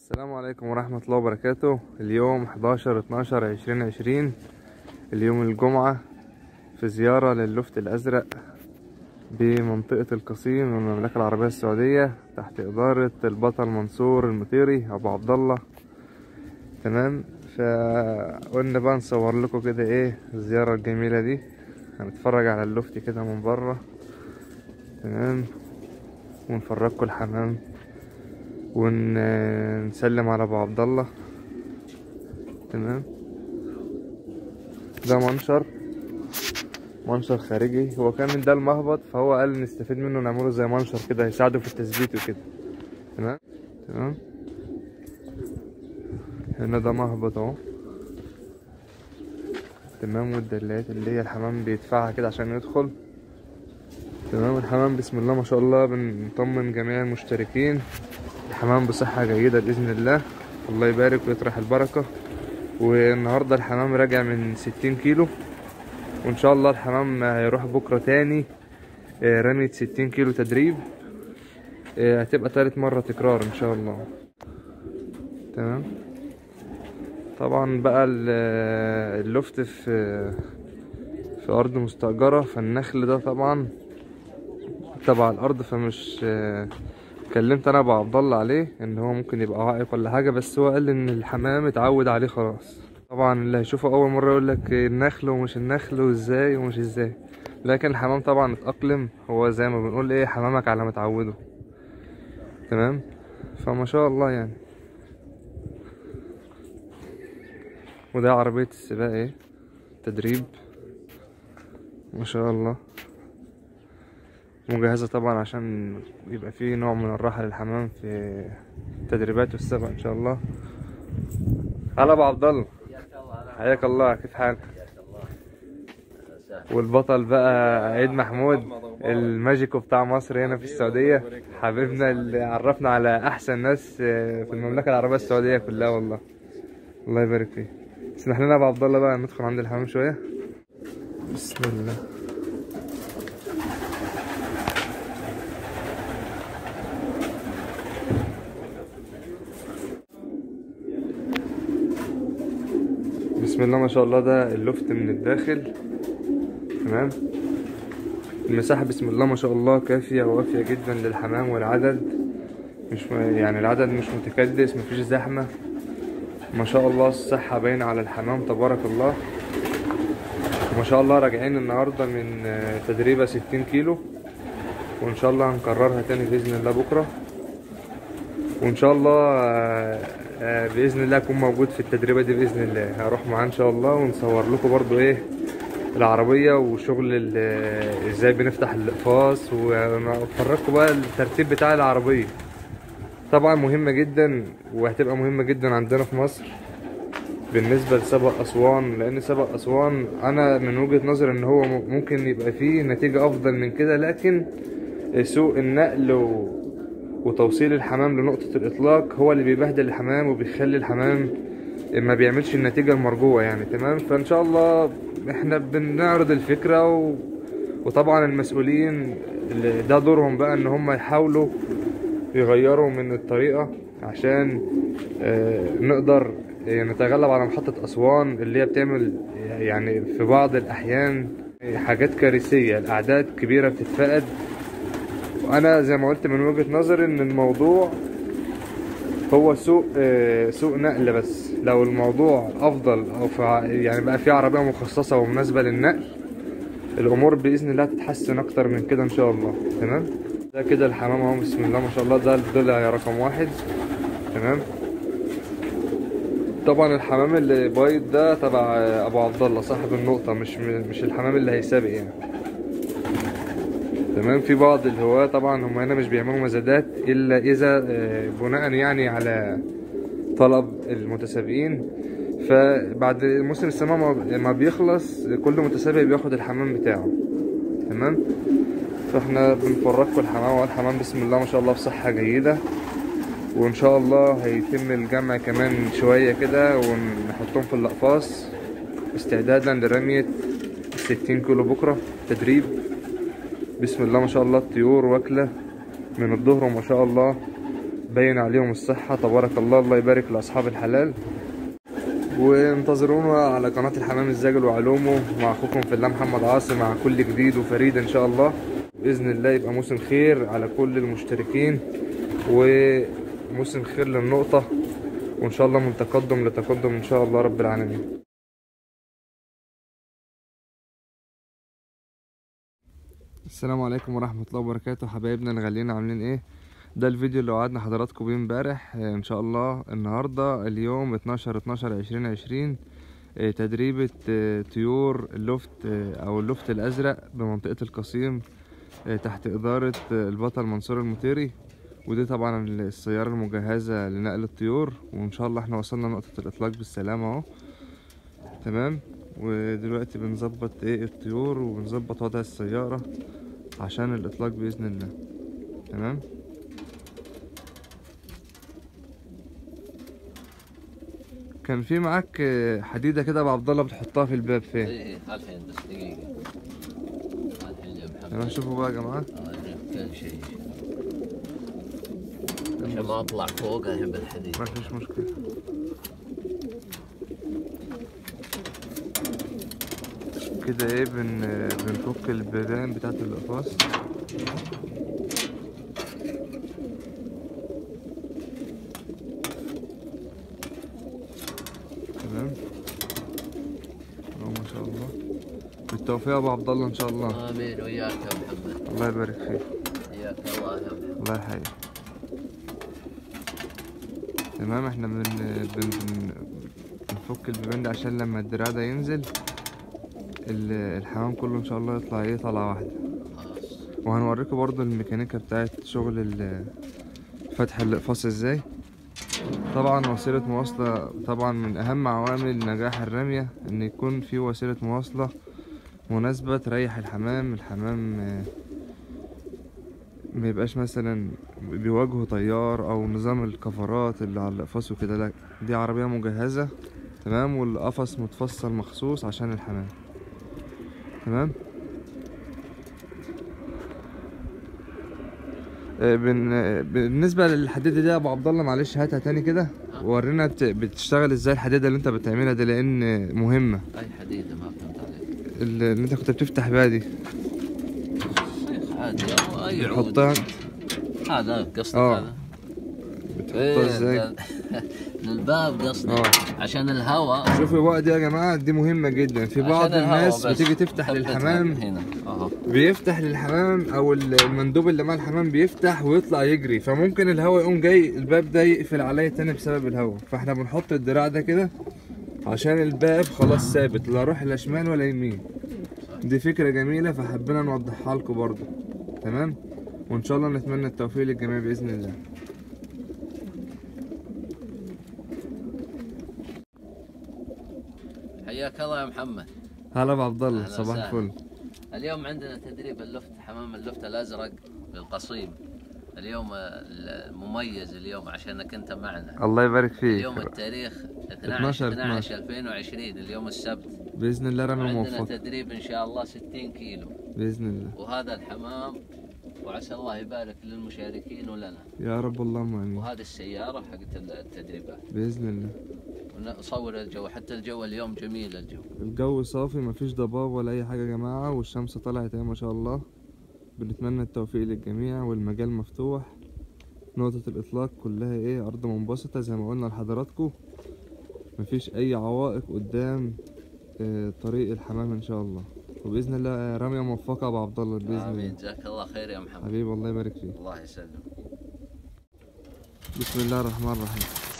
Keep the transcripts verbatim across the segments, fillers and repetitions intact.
السلام عليكم ورحمة الله وبركاته. اليوم حداشر اتناشر عشرين عشرين، اليوم الجمعة، في زيارة لللفت الأزرق بمنطقة القصيم من المملكة العربية السعودية تحت إدارة البطل منصور المطيري أبو عبد الله. تمام، فقلنا بقى نصور لكم كده ايه الزيارة الجميلة دي. هنتفرج على اللفت كده من بره، تمام، ونفرجكم الحمام ونسلم على ابو عبد الله. تمام، ده منشر منشر خارجي، هو كان من ده المهبط، فهو قال نستفيد منه نعمله زي منشر كده يساعده في التثبيت وكده. تمام تمام هنا ده مهبط اهو، تمام، والدلات اللي هي الحمام بيدفعها كده عشان يدخل. تمام، الحمام بسم الله ما شاء الله، بنطمن جميع المشتركين الحمام بصحة جيدة بإذن الله، الله يبارك ويطرح البركة. والنهاردة الحمام راجع من ستين كيلو، وإن شاء الله الحمام هيروح بكرة تاني رمية ستين كيلو تدريب، هتبقى تالت مرة تكرار إن شاء الله. تمام، طبعا بقى اللفت في في أرض مستأجرة، فالنخل ده طبعا تبع الأرض، فمش كلمت انا ابو عبد الله عليه ان هو ممكن يبقى عائق ولا حاجه، بس هو قال ان الحمام اتعود عليه خلاص. طبعا اللي هيشوفه اول مره يقول لك النخل ومش النخل وازاي ومش ازاي، لكن الحمام طبعا اتاقلم، هو زي ما بنقول ايه حمامك على ما تعوده. تمام، فما شاء الله يعني. وده عربيه السباق ايه تدريب، ما شاء الله مجهزة طبعا عشان يبقى فيه نوع من الراحة للحمام في تدريبات والسبق ان شاء الله. هلا ابو عبد الله، حياك الله، كيف حالك؟ والبطل بقى عيد محمود الماجيكو بتاع مصر هنا في السعودية، حبيبنا اللي عرفنا على احسن ناس في المملكة العربية السعودية كلها، والله الله يبارك فيه. اسمح لنا ابو عبد الله بقى ندخل عند الحمام شوية. بسم الله. بسم الله ما شاء الله، ده اللفت من الداخل. تمام، المساحة بسم الله ما شاء الله كافية ووافية جدا للحمام، والعدد مش يعني العدد مش متكدس، مفيش زحمة ما شاء الله. الصحة باينة على الحمام تبارك الله، وما شاء الله راجعين النهاردة من تدريبة ستين كيلو، وإن شاء الله هنكررها تاني بإذن الله بكرة، وإن شاء الله بإذن الله أكون موجود في التدريبة دي بإذن الله، هروح معاه إن شاء الله ونصور لكم برضو إيه العربية وشغل إزاي بنفتح الإقفاص، وأفرجكم بقى الترتيب بتاع العربية. طبعا مهمة جدا، وهتبقى مهمة جدا عندنا في مصر بالنسبة لسبق أسوان، لأن سبق أسوان أنا من وجهة نظري إن هو ممكن يبقى فيه نتيجة أفضل من كده، لكن سوء النقل و وتوصيل الحمام لنقطة الإطلاق هو اللي بيبهدل الحمام وبيخلي الحمام ما بيعملش النتيجة المرجوة يعني. تمام، فإن شاء الله إحنا بنعرض الفكرة و... وطبعا المسؤولين ده دورهم بقى إن هم يحاولوا يغيروا من الطريقة عشان آه نقدر نتغلب على محطة أسوان اللي هي بتعمل يعني في بعض الأحيان حاجات كارثية، الأعداد كبيرة بتتفقد. وانا زي ما قلت من وجهة نظري ان الموضوع هو سوق سوق نقل، بس لو الموضوع افضل او يعني بقى في عربية مخصصة ومناسبة للنقل، الامور باذن الله تتحسن اكتر من كده ان شاء الله. تمام، ده كده الحمام اهو بسم الله ما شاء الله، ده الضلع رقم واحد. تمام، طبعا الحمام اللي بايض ده تبع ابو عبد الله صاحب النقطة، مش مش الحمام اللي هيسابق يعني. تمام، في بعض الهواة طبعا هم هنا مش بيعملوا مزادات الا اذا بناء يعني على طلب المتسابقين، فبعد موسم السماء ما بيخلص كل متسابق بياخد الحمام بتاعه. تمام، فاحنا بنفرجكم الحمام، والحمام بسم الله ما شاء الله بصحة جيدة، وان شاء الله هيتم الجمع كمان شوية كده ونحطهم في الاقفاص استعدادا لرمية ستين كيلو بكرة تدريب. بسم الله ما شاء الله الطيور واكلة من الظهر وما شاء الله باين عليهم الصحة تبارك الله. الله يبارك لأصحاب الحلال. وانتظرونا على قناة الحمام الزاجل وعلومه مع أخوكم في الله محمد عاصم، مع كل جديد وفريد إن شاء الله بإذن الله. يبقى موسم خير على كل المشتركين وموسم خير للنقطة، وإن شاء الله من تقدم لتقدم إن شاء الله رب العالمين. السلام عليكم ورحمة الله وبركاته. حبايبنا الغاليين عاملين ايه؟ ده الفيديو اللي وعدنا حضراتكم بيه امبارح ان شاء الله. النهارده اليوم اتناشر اتناشر عشرين عشرين، تدريبة طيور اللفت او اللفت الازرق بمنطقة القصيم تحت ادارة البطل منصور المطيري. ودي طبعا السيارة المجهزة لنقل الطيور، وان شاء الله احنا وصلنا نقطة الاطلاق بالسلامة اهو. تمام. ودلوقتي بنظبط ايه الطيور وبنظبط وضع السيارة عشان الاطلاق باذن الله. تمام. كان في معاك حديده كده ابو عبد الله بتحطها في الباب فين؟ ايه ايه الحين بس دقيقه. الحين يا محمد. تمام. شوفوا بقى يا جماعه. اه كل شيء عشان ما اطلع فوق الحين بالحديد. ما فيش مشكله. كده ايه بن بنفك البيبان بتاعت الاقفاص. تمام. ما شاء الله. بالتوفيق يا ابو عبد الله ان شاء الله. امين وياك يا محمد. الله يبارك فيك. حياك الله يا محمد. الله يحييك. تمام. احنا بن بن بنفك البيبان دي عشان لما الدراع ده ينزل الحمام كله ان شاء الله يطلع ايه طلعه واحده. وهنوريكم برضو الميكانيكا بتاعت شغل فتح الاقفاص ازاي. طبعا وسيله مواصله طبعا من اهم عوامل نجاح الرميه ان يكون في وسيله مواصله مناسبه تريح الحمام. الحمام ما يبقاش مثلا بيواجهه طيار او نظام الكفرات اللي على الاقفاص وكده، لا دي عربيه مجهزه. تمام. والقفص متفصل مخصوص عشان الحمام. تمام. بالنسبه للحديده دي يا ابو عبد الله معلش هاتها تاني كده وورينا بتشتغل ازاي الحديده اللي انت بتعملها دي، لان مهمه. اي حديده ما فهمت عليك؟ اللي انت كنت بتفتح بيها دي عادي اي عود بتحطها. هذا قصدك؟ اه هذا بتحطها ازاي؟ للباب قصدك؟ اه عشان الهواء. شوفوا بقى دي يا جماعه دي مهمه جدا. في بعض الناس بتيجي تفتح للحمام هنا اهو بيفتح للحمام او المندوب اللي مع الحمام بيفتح ويطلع يجري، فممكن الهواء يقوم جاي الباب ده يقفل عليا تاني بسبب الهواء. فاحنا بنحط الدراع ده كده عشان الباب خلاص ثابت، لا اروح لا شمال ولا يمين. دي فكره جميله فحبينا نوضحها لكم برضو. تمام. وان شاء الله نتمنى التوفيق للجميع باذن الله. حياك الله يا محمد. هلا ابو عبد الله. صباح الفل. اليوم عندنا تدريب اللفت حمام اللفت الازرق بالقصيم. اليوم المميز اليوم عشانك انت معنا. الله يبارك فيك. اليوم التاريخ اثناشر اثناشر ألفين وعشرين اليوم السبت باذن الله. رمي موفق. عندنا تدريب ان شاء الله ستين كيلو باذن الله. وهذا الحمام وعسى الله يبارك للمشاركين ولنا يا رب اللهم امين. وهذه السياره حقت التدريبات باذن الله. ونصور الجو. حتى الجو اليوم جميل. الجو الجو صافي مفيش ضباب ولا اي حاجه يا جماعه، والشمس طلعت اهي ما شاء الله. بنتمنى التوفيق للجميع والمجال مفتوح. نقطه الاطلاق كلها ايه ارض منبسطه زي ما قلنا لحضراتكم. مفيش اي عوائق قدام اه طريق الحمام ان شاء الله. وباذن الله رميه موفقه يا ابو عبد الله باذن الله. امين. جزاك الله خير يا محمد. حبيبي الله يبارك فيك. الله يسلمك. بسم الله الرحمن الرحيم.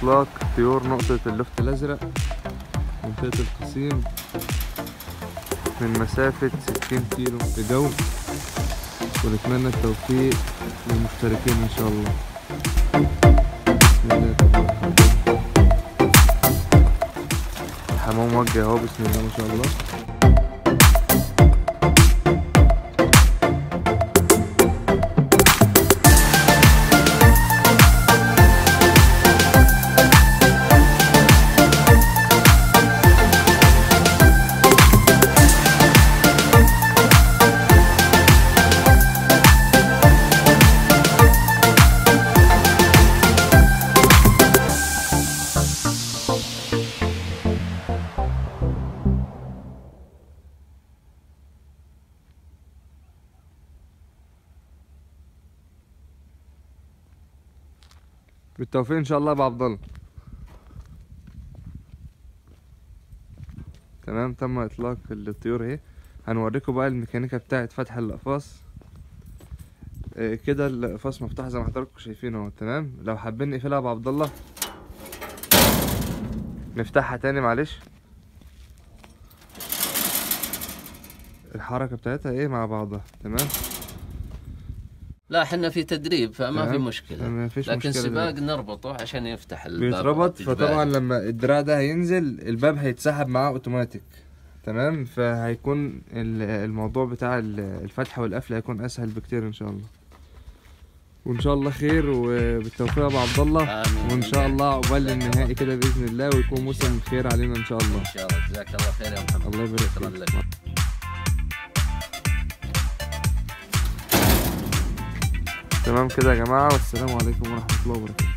إطلاق طيور نقطة اللفت الأزرق منطقة القصيم من مسافة ستين كيلو بجو، ونتمنى التوفيق للمشتركين إن شاء الله. بسم الله تبارك الله. الحمام موجه أهو، بسم الله ما شاء الله. بالتوفيق ان شاء الله يا ابو عبد الله. تمام، تم اطلاق الطيور اهي. هنوريكم بقى الميكانيكا بتاعه فتح الاقفاص. آه كده الاقفاص مفتوحه زي ما حضراتكم شايفين اهو. تمام، لو حابين نقفلها يا ابو عبد الله نفتحها تاني، معلش. الحركه بتاعتها ايه مع بعضها. تمام، لا احنا في تدريب فما في مشكلة، ما فيش لكن مشكلة سباق دلوقتي. نربطه عشان يفتح الباب بيتربط، فطبعا لما الدراع ده هينزل الباب هيتسحب معاه اوتوماتيك. تمام، فهيكون الموضوع بتاع الفتح والقفل هيكون اسهل بكتير ان شاء الله. وان شاء الله خير وبالتوفيق يا ابو عبد الله. وان شاء الله عقبال النهائي كده باذن الله، ويكون موسم خير علينا ان شاء الله. ان شاء الله. جزاك الله خير يا محمد. الله يبارك فيك. تمام كده يا جماعه، والسلام عليكم ورحمه الله وبركاته.